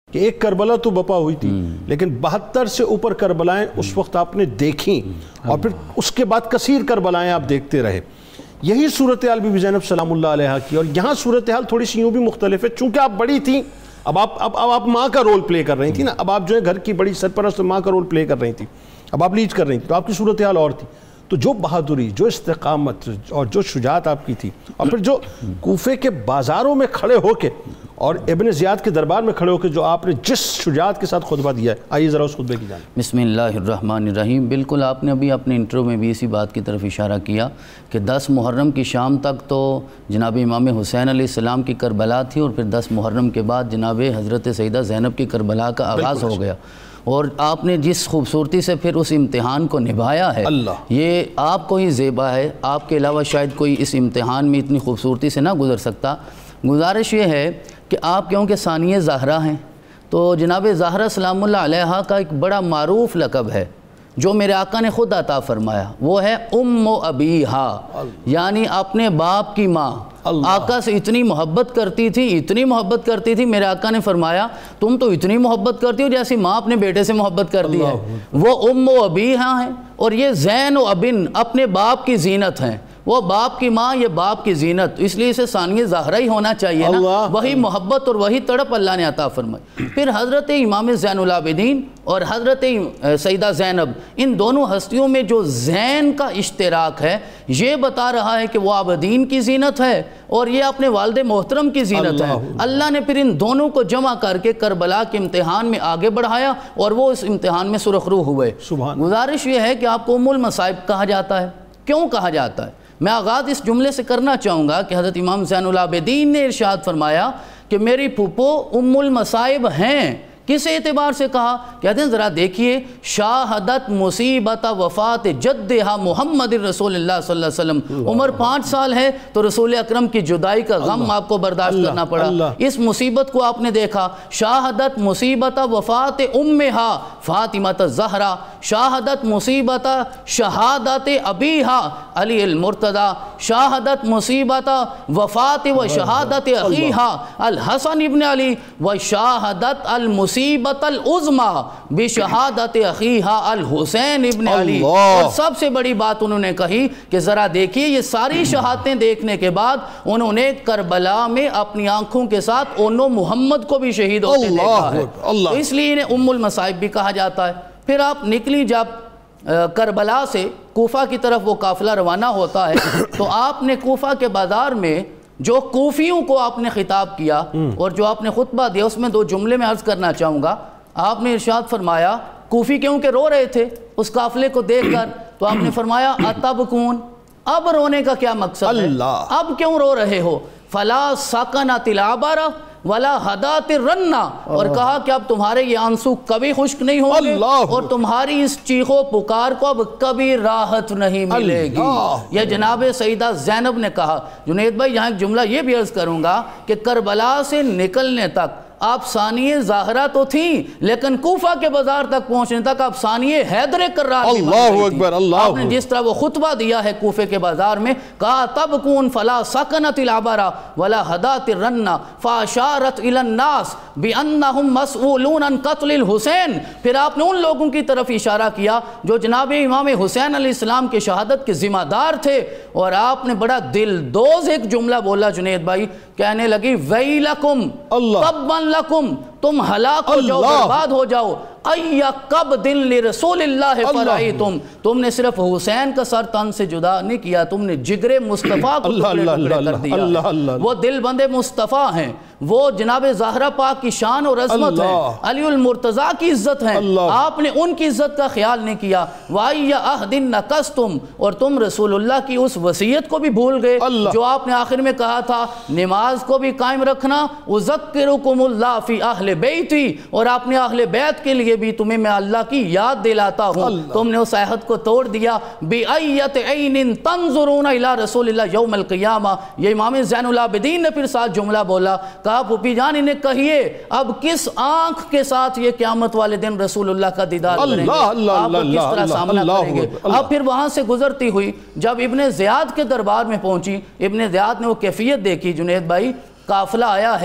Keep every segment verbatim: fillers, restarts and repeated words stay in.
کہ ایک کربلا تو بپا ہوئی تھی لیکن بہتر سے اوپر کربلائیں اس وقت آپ نے دیکھیں اور پھر اس کے بعد کثیر کربلائیں آپ دیکھتے رہے. یہی صورتحال بی بی زینب سلام اللہ علیہا کی، اور یہاں صورتحال تھوڑی سی یوں بھی مختلف ہے چونکہ آپ بڑی تھیں. اب آپ اب اب آپ ماں کا رول پلے کر رہی تھی نا، اب آپ جو ہے گھر کی بڑی سرپرست ماں کا رول پلے کر رہی تھی، اب آپ لیڈ کر رہی تھی، تو آپ کی صورتحال اور تھی. تو جو بہادری، جو استقامت اور جو شجاعت آپ کی تھی، اور پھر جو کوفے کے بازاروں میں کھڑے ہو کے اور ابن زیاد کے دربار میں کھڑے ہو کے جو آپ نے جس شجاعت کے ساتھ خطبہ دیا ہے، آئیے ذرا اس خطبے کی جانب. بسم اللہ الرحمن الرحیم. بالکل آپ نے ابھی اپنے انٹرو میں بھی اسی بات کی طرف اشارہ کیا کہ دس محرم کی شام تک تو جناب امام حسین علیہ السلام کی کربلا تھی، اور پھر دس محرم کے بعد جناب حضرت سیدہ زینب کی کربلا کا آغاز ہو گیا. اور آپ نے جس خوبصورتی سے پھر اس امتحان کو نبھایا ہے، یہ آپ کو ہی زیبا ہے. آپ کے علاوہ شاید کوئی اس امتحان میں اتنی خوبصورتی سے نہ گزر سکتا. گزارش یہ ہے کہ آپ کیونکہ ثانیہ زہرا ہیں، تو جناب زہرا سلام اللہ علیہا کا ایک بڑا معروف لقب ہے جو میرے آقا نے خود عطا فرمایا، وہ ہے ام و ابیہا، یعنی اپنے باپ کی ماں. آقا سے اتنی محبت کرتی تھی، اتنی محبت کرتی تھی، میرے آقا نے فرمایا تم تو اتنی محبت کرتی ہو جیسی ماں اپنے بیٹے سے محبت کرتی ہے. وہ ام و ابیہا ہیں، اور یہ زین و ابن اپنے باپ کی زینت ہیں. وہ باپ کی ماں، یہ باپ کی زینت، اس لیے اسے ثانیہ زہرا ہی ہونا چاہیے نا. وہی محبت اور وہی تڑپ اللہ نے عطا فرمائی. پھر حضرت امام زین العابدین اور حضرت سیدہ زینب، ان دونوں ہستیوں میں جو زین کا اشتراک ہے یہ بتا رہا ہے کہ وہ عابدین کی زینت ہے اور یہ اپنے والد محترم کی زینت ہے. اللہ نے پھر ان دونوں کو جمع کر کے کربلا کے امتحان میں آگے بڑھایا اور وہ اس امتحان میں سرخرو ہوئے. گزارش یہ ہے کہ آپ کو ام المصائب کہا جاتا ہے. کیوں کہا جاتا ہے؟ میں آغاز اس جملے سے کرنا چاہوں گا کہ حضرت امام زین العابدین نے ارشاد فرمایا کہ میری پھوپھو ام المصائب ہیں. کس اعتبار سے کہا؟ کہتے ہیں ذرا دیکھیے، شاہدت مصیبت وفات جدہا محمد رسول اللہ صلی اللہ علیہ وسلم. عمر پانچ سال ہے تو رسول اکرم کی جدائی کا غم آپ کو برداشت کرنا پڑا. اس مصیبت کو آپ نے دیکھا. شاہدت مصیبت وفات امہا فاطمہ الزہرا، شاہدت مصیبت شہادت ابیہا علی المرتضی، شاہدت مصیبت وفات و شہادت اخیہا الحسن ابن علی، و شاہدت المصیبت مصیبت العظمیٰ بشہادت اخیہا الحسین ابن علی. اور سب سے بڑی بات انہوں نے کہی کہ ذرا دیکھیے یہ ساری شہادتیں دیکھنے کے بعد انہوں نے کربلا میں اپنی آنکھوں کے ساتھ انو محمد کو بھی شہید ہوتے دیکھا ہے. اس لیے انہیں ام المصائب بھی کہا جاتا ہے. پھر آپ نکلی جب کربلا سے کوفہ کی طرف وہ قافلہ روانہ ہوتا ہے تو آپ نے کوفہ کے بازار میں جو کوفیوں کو آپ نے خطاب کیا اور جو آپ نے خطبہ دیا، اس میں دو جملے میں عرض کرنا چاہوں گا. آپ نے ارشاد فرمایا، کوفی کیونکہ رو رہے تھے اس قافلے کو دیکھ کر، تو آپ نے فرمایا اتبکون، اب رونے کا کیا مقصد ہے؟ اب کیوں رو رہے ہو؟ فلا سکنت العبر ولا ہدات الرنہ، اور کہا کہ اب تمہارے یہ آنسو کبھی خشک نہیں ہوں گے اور تمہاری اس چیخ و پکار کو اب کبھی راحت نہیں ملے گی. یہ جناب سیدہ زینب نے کہا. جنید بھائی یہاں ایک جملہ یہ بھی عرض کروں گا کہ کربلا سے نکلنے تک آپ ثانیہ زہرا تو تھیں، لیکن کوفہ کے بازار تک پہنچنے تک آپ ثانیہ حیدر کرار بھی بن گئی تھی. آپ نے جس طرح وہ خطبہ دیا ہے کوفے کے بازار میں، کہا تبکون فلا سکنت العبر ولا ہدات الرنہ فاشارت الی الناس بانہم مسئولون عن قتل الحسین. پھر آپ نے ان لوگوں کی طرف اشارہ کیا جو جناب امام حسین علیہ السلام کے شہادت کے ذمہ دار تھے، اور آپ نے بڑا دل دوز ایک جملہ بولا جنید بھائی. کہنے لگی ویلکم تبا لکم، تم ہلاک ہو جاؤ، برباد ہو جاؤ. اَيَّ قَبْدٍ لِرَسُولِ اللَّهِ فَرَائِتُمْ، تم نے صرف حسین کا سر تن سے جدا نہیں کیا، تم نے جگر مصطفیٰ کو ٹکڑے ٹکڑے کر دیا. وہ دل بند مصطفیٰ ہیں، وہ جناب زہرا پاک کی شان اور عظمت ہے، علی المرتضیٰ کی عزت ہیں. آپ نے ان کی عزت کا خیال نہیں کیا. وَأَيَّ عَهْدٍ نَقَصْتُمْ، اور تم رسول اللہ کی اس وصیت کو بھی بھول گئے جو آپ نے آخر میں کہا تھا، نماز کو بھی قائم رکھنا. اُذَكِّرُكُمُ اللَّهِ فِي أَهْلِ بَيْتِي، اور آپ نے اہل بیت کے لیے بھی تمہیں میں اللہ کی یاد دلاتا ہوں. تم نے اس عہد کو توڑ دیا. بِأَيَّةِ عَيْنٍ تَنظُرُونَ إِلَىٰ رسول اللہ یوم القیامہ. یہ امام زین العابدین نے پھر ساتھ جملہ بولا، کہا پھوپھی جان انہیں کہیے اب کس آنکھ کے ساتھ یہ قیامت والے دن رسول اللہ کا دیدار کریں گے، آپ کس طرح سامنا کریں گے. اب پھر وہاں سے گزرتی ہوئی جب ابن زیاد کے دربار میں پہنچی، ابن زیاد نے وہ کیفیت دیکھی. جنید بھائی قافلہ آیا ہے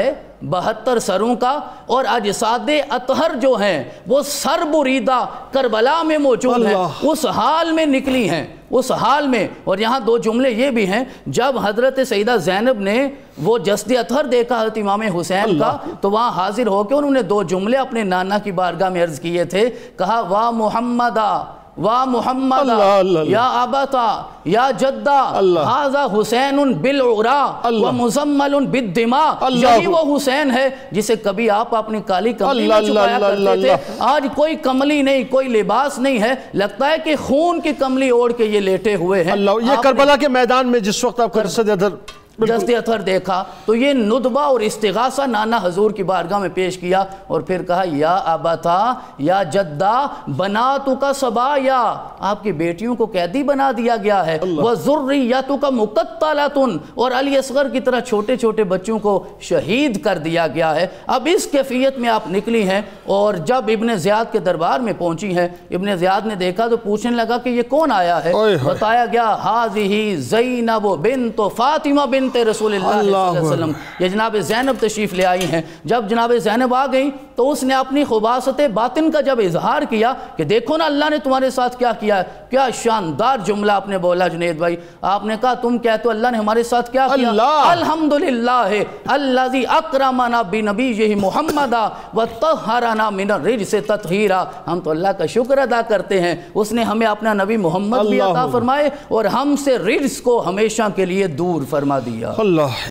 بہتر سروں کا، اور اجساد اطہر جو ہیں وہ سر بریدہ کربلا میں موجود ہیں، اس حال میں نکلی ہیں، اس حال میں۔ اور یہاں دو جملے یہ بھی ہیں، جب حضرت سیدہ زینب نے وہ جسد اطہر دیکھا حضرت امام حسین کا تو وہاں حاضر ہو کے انہوں نے دو جملے اپنے نانا کی بارگاہ میں عرض کیے تھے، کہا وا محمدہ وا محمدہ یا ابتا یا جدہ ھذا حسین بالعرا ومزمل بالدماء، یہی وہ حسین ہے جسے کبھی آپ اپنی کالی کملی میں چھپایا کرتے تھے، آج کوئی کملی نہیں، کوئی لباس نہیں ہے، لگتا ہے کہ خون کی کملی اوڑھ کے یہ لیٹے ہوئے ہیں۔ یہ کربلا کے میدان میں جس وقت آپ کو جسد اطہر جسد اطہر دیکھا تو یہ ندبہ اور استغاثہ نانا حضور کی بارگاہ میں پیش کیا، اور پھر کہا یا ابتا یا جدہ بناتک سبایا، آپ کی بیٹیوں کو قیدی بنا دیا گیا ہے، وذریتک مقتلۃ، اور علی اصغر کی طرح چھوٹے چھوٹے بچوں کو شہید کر دیا گیا ہے۔ اب اس کیفیت میں آپ نکلی ہیں، اور جب ابن زیاد کے دربار میں پہنچی ہیں، ابن زیاد نے دیکھا تو پوچھنے لگا کہ یہ کون آیا ہے؟ بتایا گیا ھذہ زینب بنت فاطمہ بنت رسول اللہ صلی اللہ علیہ وسلم، یہ جناب زینب تشریف لے آئی ہیں۔ جب جناب زینب آ گئی تو اس نے اپنی خباثت باطن کا جب اظہار کیا کہ دیکھو نا اللہ نے تمہارے ساتھ کیا کیا ہے، کیا شاندار جملہ آپ نے بولا جنید بھائی، آپ نے کہا تم کہتے ہو اللہ نے ہمارے ساتھ کیا کیا، الحمدللہ الذی اکرمنا بنبیہ محمد وطہرنا من الرجس تطہیرا، ہم تو اللہ کا شکر ادا کرتے ہیں، اس نے ہمیں اپنا نبی محمد بھی عطا فرمائے اور ہم سے رجس کو ہمیشہ کے لیے دور فرما دیا۔ اللہ